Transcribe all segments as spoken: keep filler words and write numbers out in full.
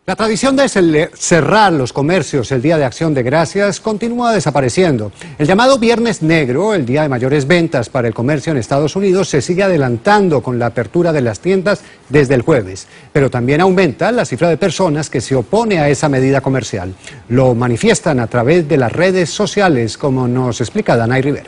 La tradición de cerrar los comercios el Día de Acción de Gracias continúa desapareciendo. El llamado Viernes Negro, el día de mayores ventas para el comercio en Estados Unidos, se sigue adelantando con la apertura de las tiendas desde el jueves. Pero también aumenta la cifra de personas que se opone a esa medida comercial. Lo manifiestan a través de las redes sociales, como nos explica Danay Rivero.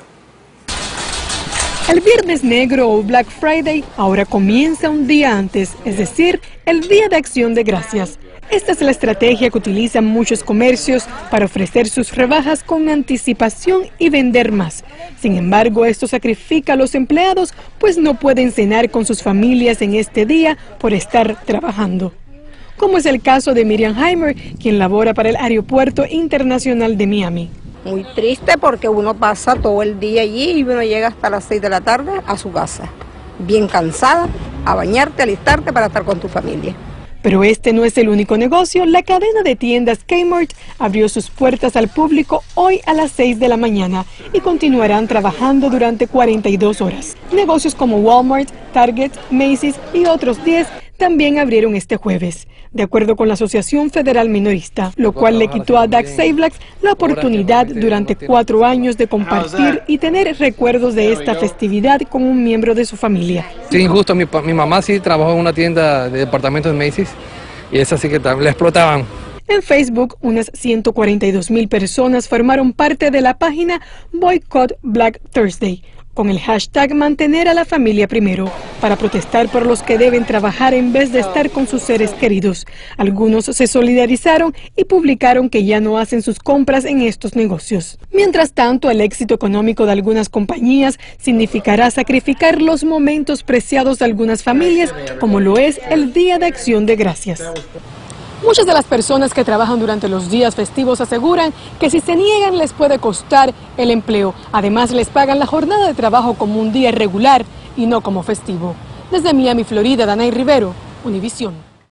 El Viernes Negro o Black Friday ahora comienza un día antes, es decir, el Día de Acción de Gracias. Esta es la estrategia que utilizan muchos comercios para ofrecer sus rebajas con anticipación y vender más. Sin embargo, esto sacrifica a los empleados, pues no pueden cenar con sus familias en este día por estar trabajando. Como es el caso de Miriam Heimer, quien labora para el Aeropuerto Internacional de Miami. Muy triste porque uno pasa todo el día allí y uno llega hasta las seis de la tarde a su casa, bien cansada, a bañarte, a alistarte para estar con tu familia. Pero este no es el único negocio. La cadena de tiendas Kmart abrió sus puertas al público hoy a las seis de la mañana y continuarán trabajando durante cuarenta y dos horas. Negocios como Walmart, Target, Macy's y otros diez también abrieron este jueves, de acuerdo con la Asociación Federal Minorista, lo cual le quitó a Dag Sablax la oportunidad durante cuatro años de compartir y tener recuerdos de esta festividad con un miembro de su familia. Sí, injusto. Mi, mi mamá sí trabajó en una tienda de departamentos de Macy's y esa sí que la explotaban. En Facebook, unas ciento cuarenta y dos mil personas formaron parte de la página Boycott Black Thursday, con el hashtag Mantener a la familia primero, para protestar por los que deben trabajar en vez de estar con sus seres queridos. Algunos se solidarizaron y publicaron que ya no hacen sus compras en estos negocios. Mientras tanto, el éxito económico de algunas compañías significará sacrificar los momentos preciados de algunas familias, como lo es el Día de Acción de Gracias. Muchas de las personas que trabajan durante los días festivos aseguran que si se niegan les puede costar el empleo. Además, les pagan la jornada de trabajo como un día regular y no como festivo. Desde Miami, Florida, Danay Rivero, Univisión.